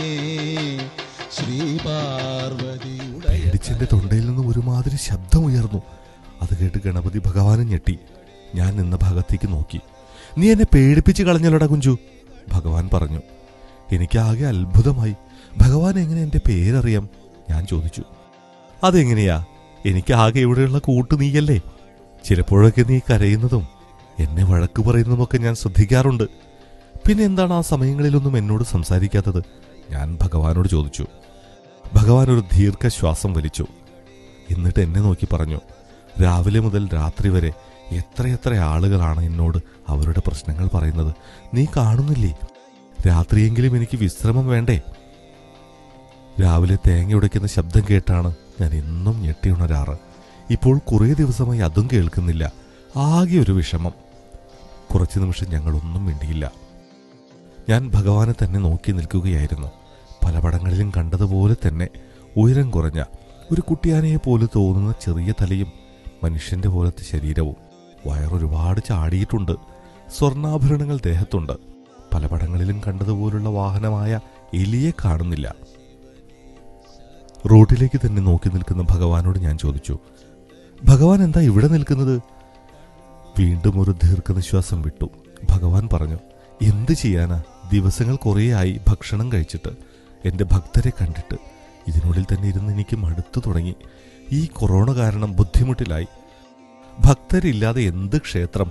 ശ്രീപാർവതിയുടെ. പേടിച്ചെന്റെ തൊണ്ടയിൽ നിന്നും ഒരുമാതിരി ശബ്ദമുയർന്നു. അത് കേട്ട് ഗണപതി ഭഗവാനും ഞെട്ടി. ഞാൻ നിന്ന ഭാഗത്തേക്ക് നോക്കി. നീ എന്നെ പേടിപ്പിച്ച് കളഞ്ഞല്ലോടാ കുഞ്ചു, ഭഗവാൻ പറഞ്ഞു. എനിക്കാകെ അത്ഭുതമായി. ഭഗവാൻ എങ്ങനെ എന്റെ പേരറിയാം? ഞാൻ ചോദിച്ചു. അതെങ്ങനെയാ? എനിക്കാകെ ഇവിടെയുള്ള കൂട്ട് നീയല്ലേ. ചിലപ്പോഴൊക്കെ നീ കരയുന്നതും എന്നെ വഴക്ക് പറയുന്നതുമൊക്കെ ഞാൻ ശ്രദ്ധിക്കാറുണ്ട്. പിന്നെ എന്താണ് ആ സമയങ്ങളിലൊന്നും എന്നോട് സംസാരിക്കാത്തത്? ഞാൻ ഭഗവാനോട് ചോദിച്ചു. ഭഗവാൻ ഒരു ദീർഘശ്വാസം വലിച്ചു. എന്നിട്ട് എന്നെ നോക്കി പറഞ്ഞു, രാവിലെ മുതൽ രാത്രി വരെ എത്രയെത്ര ആളുകളാണ് എന്നോട് അവരുടെ പ്രശ്നങ്ങൾ പറയുന്നത്. നീ കാണുന്നില്ലേ? രാത്രിയെങ്കിലും എനിക്ക് വിശ്രമം വേണ്ടേ? രാവിലെ തേങ്ങ ഉടയ്ക്കുന്ന ശബ്ദം കേട്ടാണ് ഞാൻ എന്നും ഞെട്ടിയുണരാറ്. ഇപ്പോൾ കുറേ ദിവസമായി അതും കേൾക്കുന്നില്ല. ആകെ ഒരു വിഷമം. കുറച്ചു നിമിഷം ഞങ്ങളൊന്നും മിണ്ടിയില്ല. ഞാൻ ഭഗവാനെ തന്നെ നോക്കി നിൽക്കുകയായിരുന്നു. പല പടങ്ങളിലും കണ്ടതുപോലെ തന്നെ ഉയരം കുറഞ്ഞ ഒരു കുട്ടിയാനയെ പോലെ തോന്നുന്ന ചെറിയ തലയും മനുഷ്യന്റെ പോലത്തെ ശരീരവും. വയറൊരുപാട് ചാടിയിട്ടുണ്ട്. സ്വർണ്ണാഭരണങ്ങൾ ദേഹത്തുണ്ട്. പല പടങ്ങളിലും കണ്ടതുപോലുള്ള വാഹനമായ എലിയെ കാണുന്നില്ല. റോഡിലേക്ക് തന്നെ നോക്കി നിൽക്കുന്ന ഭഗവാനോട് ഞാൻ ചോദിച്ചു, ഭഗവാൻ എന്താ ഇവിടെ നിൽക്കുന്നത്? വീണ്ടും ഒരു ദീർഘനിശ്വാസം വിട്ടു. ഭഗവാൻ പറഞ്ഞു, എന്ത് ചെയ്യാനാ? ദിവസങ്ങൾ കുറേയായി ഭക്ഷണം കഴിച്ചിട്ട്, എന്റെ ഭക്തരെ കണ്ടിട്ട്. ഇതിനുള്ളിൽ തന്നെ ഇരുന്ന് എനിക്ക് മടുത്തു തുടങ്ങി. ഈ കൊറോണ കാരണം ബുദ്ധിമുട്ടിലായി. ഭക്തരില്ലാതെ എന്ത് ക്ഷേത്രം?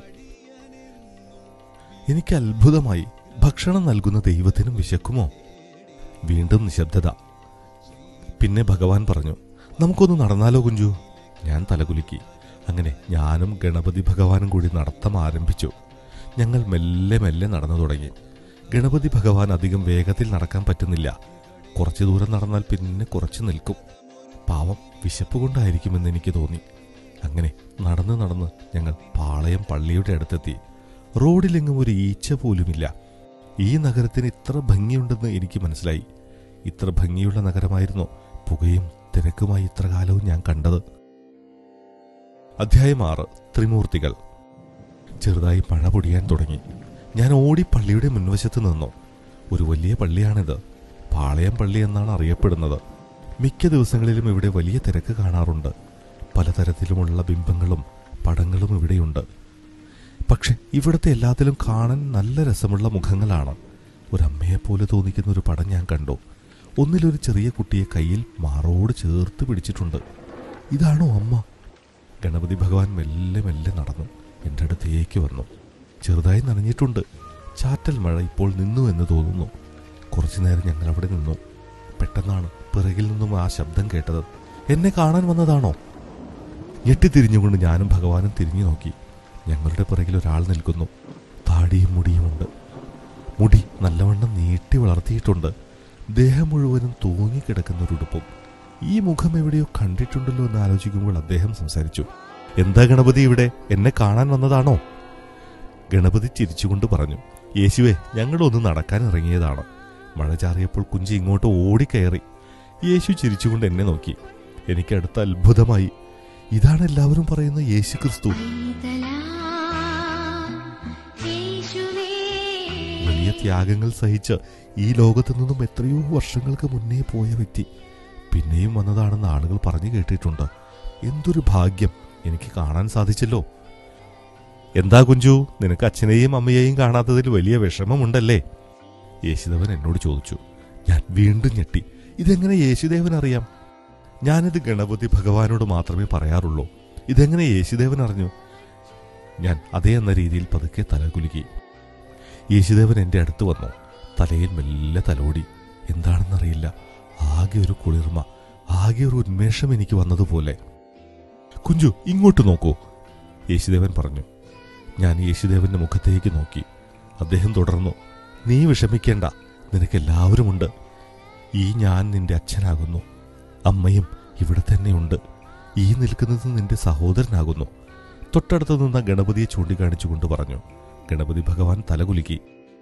എനിക്ക് അത്ഭുതമായി. ഭക്ഷണം നൽകുന്ന ദൈവത്തിനും വിശക്കുമോ? വീണ്ടും നിശബ്ദത. പിന്നെ ഭഗവാൻ പറഞ്ഞു, നമുക്കൊന്ന് നടന്നാലോ കുഞ്ചു? ഞാൻ തലകുലുക്കി. അങ്ങനെ ഞാനും ഗണപതി ഭഗവാനും കൂടി നടത്തം ആരംഭിച്ചു. ഞങ്ങൾ മെല്ലെ മെല്ലെ നടന്നു തുടങ്ങി. ഗണപതി ഭഗവാൻ അധികം വേഗത്തിൽ നടക്കാൻ പറ്റുന്നില്ല. കുറച്ചു ദൂരം നടന്നാൽ പിന്നെ കുറച്ച് നിൽക്കും. പാവം വിശപ്പ് കൊണ്ടായിരിക്കുമെന്ന് എനിക്ക് തോന്നി. അങ്ങനെ നടന്ന് നടന്ന് ഞങ്ങൾ പാളയം പള്ളിയുടെ അടുത്തെത്തി. റോഡിലെങ്ങും ഒരു ഈച്ച പോലുമില്ല. ഈ നഗരത്തിന് ഇത്ര ഭംഗിയുണ്ടെന്ന് എനിക്ക് മനസ്സിലായി. ഇത്ര ഭംഗിയുള്ള നഗരമായിരുന്നു പുകയും തിരക്കുമായി ഇത്ര കാലവും ഞാൻ കണ്ടത്. അധ്യായം ആറ്. ത്രിമൂർത്തികൾ. ചെറുതായി മഴ പൊടിയാൻ തുടങ്ങി. ഞാൻ ഓടി പള്ളിയുടെ മുൻവശത്ത് നിന്നു. ഒരു വലിയ പള്ളിയാണിത്. പാളയം പള്ളി എന്നാണ് അറിയപ്പെടുന്നത്. മിക്ക ദിവസങ്ങളിലും ഇവിടെ വലിയ തിരക്ക് കാണാറുണ്ട്. പലതരത്തിലുമുള്ള ബിംബങ്ങളും പടങ്ങളും ഇവിടെയുണ്ട്. പക്ഷെ ഇവിടുത്തെ എല്ലാത്തിലും കാണാൻ നല്ല രസമുള്ള മുഖങ്ങളാണ്. ഒരമ്മയെപ്പോലെ തോന്നിക്കുന്ന ഒരു പടം ഞാൻ കണ്ടു. ഒന്നിലൊരു ചെറിയ കുട്ടിയെ കയ്യിൽ മാറോട് ചേർത്ത് പിടിച്ചിട്ടുണ്ട്. ഇതാണോ അമ്മ? ഗണപതി ഭഗവാൻ മെല്ലെ മെല്ലെ നടന്നു എൻ്റെ അടുത്തേക്ക് വന്നു. ചെറുതായി നനഞ്ഞിട്ടുണ്ട്. ചാറ്റൽ മഴ ഇപ്പോൾ നിന്നു എന്ന് തോന്നുന്നു. കുറച്ചു നേരം ഞങ്ങൾ അവിടെ നിന്നു. പെട്ടെന്നാണ് പിറകിൽ നിന്നും ആ ശബ്ദം കേട്ടത്. എന്നെ കാണാൻ വന്നതാണോ? ഞെട്ടിത്തിരിഞ്ഞുകൊണ്ട് ഞാനും ഭഗവാനും തിരിഞ്ഞു നോക്കി. ഞങ്ങളുടെ പിറകിൽ ഒരാൾ നിൽക്കുന്നു. താടിയും മുടിയുമുണ്ട്. മുടി നല്ലവണ്ണം നീട്ടി വളർത്തിയിട്ടുണ്ട്. ദേഹം മുഴുവനും തൂങ്ങിക്കിടക്കുന്ന ഒരുടുപ്പും. ഈ മുഖം എവിടെയോ കണ്ടിട്ടുണ്ടല്ലോ എന്ന് ആലോചിക്കുമ്പോൾ അദ്ദേഹം സംസാരിച്ചു. എന്താ ഗണപതി ഇവിടെ? എന്നെ കാണാൻ വന്നതാണോ? ഗണപതി ചിരിച്ചുകൊണ്ട് പറഞ്ഞു, യേശുവേ, ഞങ്ങളൊന്ന് നടക്കാൻ ഇറങ്ങിയതാണ്. മഴ ചാറിയപ്പോൾ കുഞ്ചി ഇങ്ങോട്ട് ഓടിക്കയറി. യേശു ചിരിച്ചുകൊണ്ട് എന്നെ നോക്കി. എനിക്കടുത്ത അത്ഭുതമായി. ഇതാണ് എല്ലാവരും പറയുന്ന യേശു ക്രിസ്തു. വലിയ ത്യാഗങ്ങൾ സഹിച്ച് ഈ ലോകത്തു നിന്നും എത്രയോ വർഷങ്ങൾക്ക് മുന്നേ പോയ വ്യക്തി പിന്നെയും വന്നതാണെന്ന് ആളുകൾ പറഞ്ഞു കേട്ടിട്ടുണ്ട്. എന്തൊരു ഭാഗ്യം എനിക്ക് കാണാൻ സാധിച്ചല്ലോ. എന്താ കുഞ്ചു, നിനക്ക് അച്ഛനെയും അമ്മയെയും കാണാത്തതിൽ വലിയ വിഷമമുണ്ടല്ലേ? യേശുദേവൻ എന്നോട് ചോദിച്ചു. ഞാൻ വീണ്ടും ഞെട്ടി. ഇതെങ്ങനെ യേശുദേവൻ അറിയാം? ഞാനിത് ഗണപതി ഭഗവാനോട് മാത്രമേ പറയാറുള്ളൂ. ഇതെങ്ങനെ യേശുദേവൻ അറിഞ്ഞു? ഞാൻ അതേ എന്ന രീതിയിൽ പതുക്കെ തലകുലുക്കി. യേശുദേവൻ എൻ്റെ അടുത്ത് വന്നു. തലയിൽ മെല്ലെ തലോടി. എന്താണെന്നറിയില്ല, ആകെ ഒരു കുളിർമ, ആകെ ഒരു ഉന്മേഷം എനിക്ക് വന്നതുപോലെ. കുഞ്ചു, ഇങ്ങോട്ട് നോക്കൂ, യേശുദേവൻ പറഞ്ഞു. ഞാൻ യേശുദേവന്റെ മുഖത്തേക്ക് നോക്കി. അദ്ദേഹം തുടർന്നു, നീ വിഷമിക്കേണ്ട, നിനക്കെല്ലാവരുമുണ്ട്. ഈ ഞാൻ നിന്റെ അച്ഛനാകുന്നു. അമ്മയും ഇവിടെ തന്നെയുണ്ട്. ഈ നിൽക്കുന്നത് നിന്റെ സഹോദരനാകുന്നു. തൊട്ടടുത്ത് നിന്ന ഗണപതിയെ ചൂണ്ടിക്കാണിച്ചുകൊണ്ട് പറഞ്ഞു. ഗണപതി ഭഗവാൻ തലകുലുക്കി.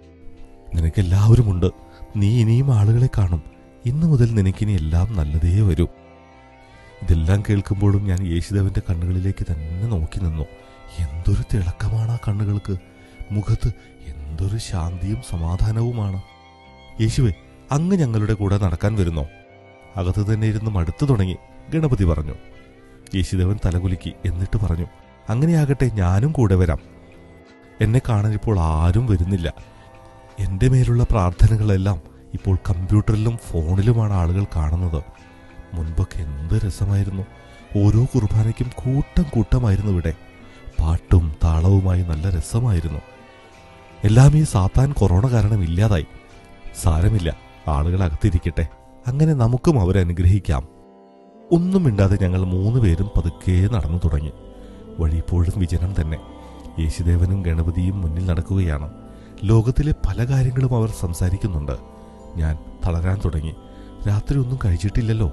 നിനക്കെല്ലാവരുമുണ്ട്. നീ ഇനിയും ആളുകളെ കാണും. ഇന്നു മുതൽ നിനക്കിനി എല്ലാം നല്ലതേ വരൂ. ഇതെല്ലാം കേൾക്കുമ്പോഴും ഞാൻ യേശുദേവന്റെ കണ്ണുകളിലേക്ക് തന്നെ നോക്കി നിന്നു. എന്തൊരു തിളക്കമാണ് ആ കണ്ണുകൾക്ക്. മുഖത്ത് എന്തൊരു ശാന്തിയും സമാധാനവുമാണ്. യേശുവേ, അങ്ങ് ഞങ്ങളുടെ കൂടെ നടക്കാൻ വരുന്നോ? അകത്ത് തന്നെ ഇരുന്ന് മടുത്തു തുടങ്ങി, ഗണപതി പറഞ്ഞു. യേശുദേവൻ തലകുലുക്കി. എന്നിട്ട് പറഞ്ഞു, അങ്ങനെയാകട്ടെ, ഞാനും കൂടെ വരാം. എന്നെ കാണാൻ ഇപ്പോൾ ആരും വരുന്നില്ല. എൻ്റെ മേലുള്ള പ്രാർത്ഥനകളെല്ലാം ഇപ്പോൾ കമ്പ്യൂട്ടറിലും ഫോണിലുമാണ് ആളുകൾ കാണുന്നത്. മുൻപൊക്കെ എന്ത് രസമായിരുന്നു. ഓരോ കുർബാനയ്ക്കും കൂട്ടം കൂട്ടമായിരുന്നു ഇവിടെ. പാട്ടും താളവുമായി നല്ല രസമായിരുന്നു. എല്ലാം ഈ സാത്താൻ കൊറോണ കാരണം ഇല്ലാതായി. സാരമില്ല, ആളുകൾ അകത്തിരിക്കട്ടെ. അങ്ങനെ നമുക്കും അവരെ അനുഗ്രഹിക്കാം. ഒന്നും മിണ്ടാതെ ഞങ്ങൾ മൂന്ന് പേരും പതുക്കെ നടന്നു തുടങ്ങി. വഴി ഇപ്പോഴും വിജനം തന്നെ. യേശുദേവനും ഗണപതിയും മുന്നിൽ നടക്കുകയാണ്. ലോകത്തിലെ പല കാര്യങ്ങളും അവർ സംസാരിക്കുന്നുണ്ട്. ഞാൻ തളരാൻ തുടങ്ങി. രാത്രി ഒന്നും കഴിച്ചിട്ടില്ലല്ലോ.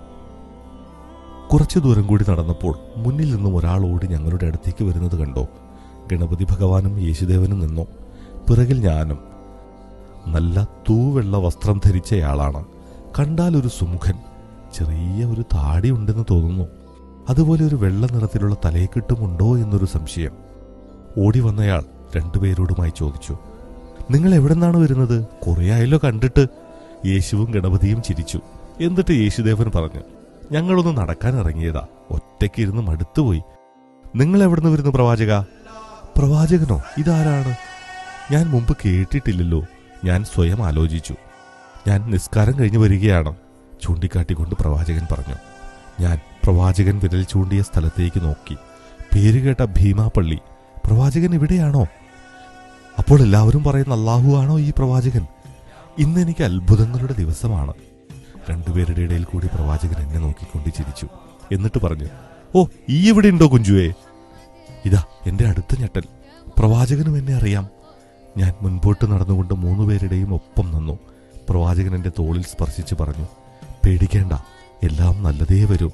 കുറച്ചു ദൂരം കൂടി നടന്നപ്പോൾ മുന്നിൽ നിന്നും ഒരാൾ ഓടി ഞങ്ങളുടെ അടുത്തേക്ക് വരുന്നത് കണ്ടോ. ഗണപതി ഭഗവാനും യേശുദേവനും നിന്നു. പിറകിൽ ഞാനും. നല്ല തൂവെള്ള വസ്ത്രം ധരിച്ചയാളാണ്. കണ്ടാൽ ഒരു സുമുഖൻ. ചെറിയ ഒരു താടി ഉണ്ടെന്ന് തോന്നുന്നു. അതുപോലെ ഒരു വെള്ള നിറത്തിലുള്ള തലയെക്കെട്ടുമുണ്ടോ എന്നൊരു സംശയം. ഓടി വന്നയാൾ രണ്ടുപേരോടുമായി ചോദിച്ചു, നിങ്ങൾ എവിടെ നിന്നാണ് വരുന്നത്? കുറേയായല്ലോ കണ്ടിട്ട്. യേശുവും ഗണപതിയും ചിരിച്ചു. എന്നിട്ട് യേശുദേവൻ പറഞ്ഞു, ഞങ്ങളൊന്ന് നടക്കാൻ ഇറങ്ങിയതാ. ഒറ്റയ്ക്ക് ഇരുന്ന് മടുത്തുപോയി. നിങ്ങൾ എവിടെ നിന്ന് വരുന്നു പ്രവാചക? പ്രവാചകനോ? ഇതാരാണ്? ഞാൻ മുമ്പ് കേട്ടിട്ടില്ലല്ലോ. ഞാൻ സ്വയം ആലോചിച്ചു. ഞാൻ നിസ്കാരം കഴിഞ്ഞു വരികയാണ്, ചൂണ്ടിക്കാട്ടിക്കൊണ്ട് പ്രവാചകൻ പറഞ്ഞു. ഞാൻ പ്രവാചകൻ വിരൽ ചൂണ്ടിയ സ്ഥലത്തേക്ക് നോക്കി. പേരുകേട്ട ഭീമാപള്ളി. പ്രവാചകൻ ഇവിടെയാണോ? അപ്പോൾ എല്ലാവരും പറയുന്ന അല്ലാഹു ആണോ ഈ പ്രവാചകൻ? ഇന്ന് എനിക്ക് അത്ഭുതങ്ങളുടെ ദിവസമാണ്. രണ്ടുപേരുടെ ഇടയിൽ കൂടി പ്രവാചകൻ എന്നെ നോക്കിക്കൊണ്ട് ചിരിച്ചു. എന്നിട്ട് പറഞ്ഞു, ഓ, ഈ ഇവിടെ ഉണ്ടോ കുഞ്ചുവേ? ഇതാ എന്റെ അടുത്ത ഞെട്ടൽ. പ്രവാചകനും എന്നെ അറിയാം. ഞാൻ മുൻപോട്ട് നടന്നുകൊണ്ട് മൂന്നുപേരുടെയും ഒപ്പം നിന്നു. പ്രവാചകൻ എന്റെ തോളിൽ സ്പർശിച്ച് പറഞ്ഞു, പേടിക്കേണ്ട, എല്ലാം നല്ലതേ വരൂ.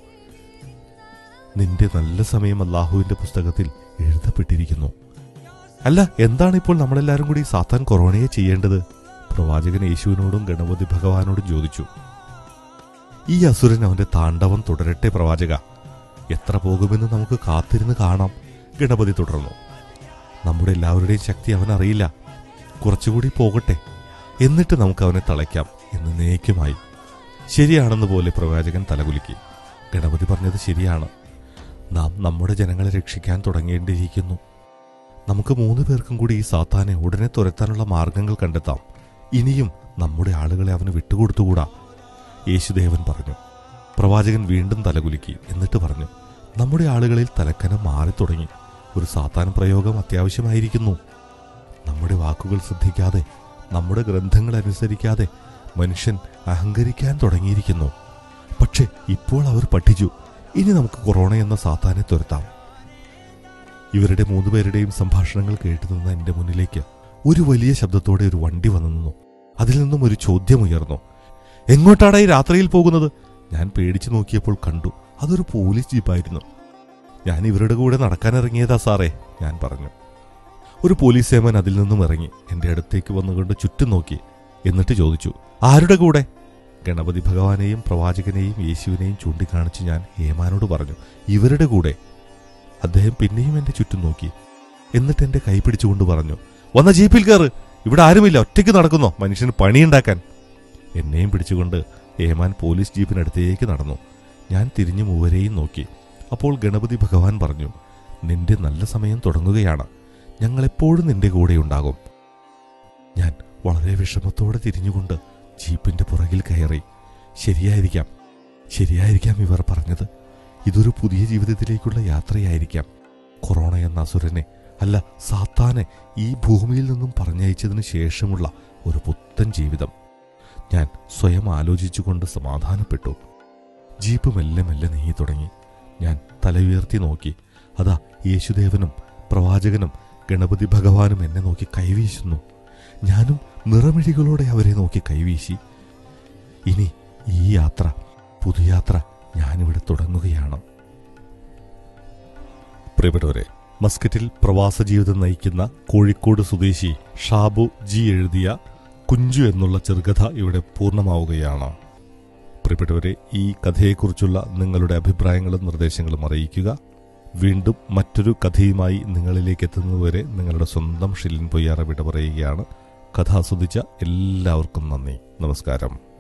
നിന്റെ നല്ല സമയം അല്ലാഹുവിന്റെ പുസ്തകത്തിൽ എഴുതപ്പെട്ടിരിക്കുന്നു. അല്ല, എന്താണ് ഇപ്പോൾ നമ്മളെല്ലാരും കൂടി സാത്താൻ കൊറോണയെ ചെയ്യേണ്ടത്? പ്രവാചകൻ യേശുവിനോടും ഗണപതി ഭഗവാനോടും ചോദിച്ചു. ഈ അസുരൻ അവന്റെ താണ്ഡവം തുടരട്ടെ പ്രവാചക. എത്ര പോകുമെന്ന് നമുക്ക് കാത്തിരുന്ന് കാണാം. ഗണപതി തുടർന്നു. നമ്മുടെ എല്ലാവരുടെയും ശക്തി അവനറിയില്ല. കുറച്ചുകൂടി പോകട്ടെ, എന്നിട്ട് നമുക്ക് അവനെ തളയ്ക്കാം എന്ന് നേക്കുമായി. ശരിയാണെന്ന് പോലെ പ്രവാചകൻ തലകുലുക്കി. ഗണപതി പറഞ്ഞത് ശരിയാണ്. നാം നമ്മുടെ ജനങ്ങളെ രക്ഷിക്കാൻ തുടങ്ങേണ്ടിയിരിക്കുന്നു. നമുക്ക് മൂന്ന് പേർക്കും കൂടി ഈ സാത്താനെ ഉടനെ തുരത്താനുള്ള മാർഗങ്ങൾ കണ്ടെത്താം. ഇനിയും നമ്മുടെ ആളുകളെ അവന് വിട്ടുകൊടുത്തുകൂടാ. യേശുദേവൻ പറഞ്ഞു. പ്രവാചകൻ വീണ്ടും തലകുലുക്കി. എന്നിട്ട് പറഞ്ഞു, നമ്മുടെ ആളുകളിൽ തലക്കനം മാറി തുടങ്ങി. ഒരു സാത്താൻ പ്രയോഗം അത്യാവശ്യമായിരിക്കുന്നു. നമ്മുടെ വാക്കുകൾ ശ്രദ്ധിക്കാതെ, നമ്മുടെ ഗ്രന്ഥങ്ങൾ അനുസരിക്കാതെ മനുഷ്യൻ അഹങ്കരിക്കാൻ തുടങ്ങിയിരിക്കുന്നു. പക്ഷെ ഇപ്പോൾ അവർ പഠിച്ചു. ഇനി നമുക്ക് കൊറോണ എന്ന സാത്താനെ തുരത്താം. ഇവരുടെ മൂന്നുപേരുടെയും സംഭാഷണങ്ങൾ കേട്ടു നിന്ന എന്റെ മുന്നിലേക്ക് ഒരു വലിയ ശബ്ദത്തോടെ ഒരു വണ്ടി വന്നു നിന്നു. അതിൽ നിന്നും ഒരു ചോദ്യം ഉയർന്നു. എങ്ങോട്ടാണ് ഈ രാത്രിയിൽ പോകുന്നത്? ഞാൻ പേടിച്ചു നോക്കിയപ്പോൾ കണ്ടു, അതൊരു പോലീസ് ജീപ്പായിരുന്നു. ഞാൻ ഇവരുടെ കൂടെ നടക്കാനിറങ്ങിയതാ സാറേ, ഞാൻ പറഞ്ഞു. ഒരു പോലീസ് സേവൻ അതിൽ നിന്നും ഇറങ്ങി എന്റെ അടുത്തേക്ക് വന്നുകൊണ്ട് ചുറ്റും നോക്കി. എന്നിട്ട് ചോദിച്ചു, ആരുടെ കൂടെ? ഗണപതി ഭഗവാനെയും പ്രവാചകനെയും യേശുവിനെയും ചൂണ്ടിക്കാണിച്ച് ഞാൻ ഏമാനോട് പറഞ്ഞു, ഇവരുടെ കൂടെ. അദ്ദേഹം പിന്നെയും എന്റെ ചുറ്റും നോക്കി. എന്നിട്ട് എന്റെ കൈ പിടിച്ചുകൊണ്ട് പറഞ്ഞു, വന്ന ജീപ്പിൽ കയറ്, ഇവിടെ ആരുമില്ല, ഒറ്റയ്ക്ക് നടക്കുന്നോ മനുഷ്യന് പണിയുണ്ടാക്കാൻ. എന്നെയും പിടിച്ചുകൊണ്ട് ഏമാൻ പോലീസ് ജീപ്പിനടുത്തേക്ക് നടന്നു. ഞാൻ തിരിഞ്ഞു മൂവരെയും നോക്കി. അപ്പോൾ ഗണപതി ഭഗവാൻ പറഞ്ഞു, നിന്റെ നല്ല സമയം തുടങ്ങുകയാണ്. ഞങ്ങളെപ്പോഴും നിന്റെ കൂടെയുണ്ടാകും. ഞാൻ വളരെ വിഷമത്തോടെ തിരിഞ്ഞുകൊണ്ട് ജീപ്പിന്റെ പുറകിൽ കയറി. ശരിയായിരിക്കാം, ശരിയായിരിക്കാം ഇവർ പറഞ്ഞത്. ഇതൊരു പുതിയ ജീവിതത്തിലേക്കുള്ള യാത്രയായിരിക്കാം. കൊറോണ എന്ന അസുരനെ, അല്ല സാത്താനെ, ഈ ഭൂമിയിൽ നിന്നും പറഞ്ഞയച്ചതിന് ശേഷമുള്ള ഒരു പുത്തൻ ജീവിതം. ഞാൻ സ്വയം ആലോചിച്ചുകൊണ്ട് സമാധാനപ്പെട്ടു. ജീപ്പ് മെല്ലെ മെല്ലെ നീങ്ങി തുടങ്ങി. ഞാൻ തല ഉയർത്തി നോക്കി. അതാ യേശുദേവനും പ്രവാചകനും ഗണപതി ഭഗവാനും എന്നെ നോക്കി കൈവീശുന്നു. ഞാനും നിറമിഴികളോടെ അവരെ നോക്കി കൈവീശി. ഇനി ഈ യാത്ര, പുതുയാത്ര ഞാനിവിടെ തുടങ്ങുകയാണ്. പ്രിയപ്പെട്ടവരെ, മസ്കറ്റിൽ പ്രവാസ ജീവിതം നയിക്കുന്ന കോഴിക്കോട് സ്വദേശി ഷാബു ജി എഴുതിയ കുഞ്ചു എന്നുള്ള ചെറുകഥ ഇവിടെ പൂർണ്ണമാവുകയാണ്. പ്രിയപ്പെട്ടവരെ, ഈ കഥയെക്കുറിച്ചുള്ള നിങ്ങളുടെ അഭിപ്രായങ്ങളും നിർദ്ദേശങ്ങളും അറിയിക്കുക. വീണ്ടും മറ്റൊരു കഥയുമായി നിങ്ങളിലേക്ക് എത്തുന്നതുവരെ നിങ്ങളുടെ സ്വന്തം ഷിലിൻ പൊയ്യാറ വിട പറയുകയാണ്. കഥ ആസ്വദിച്ച എല്ലാവർക്കും നന്ദി. നമസ്കാരം.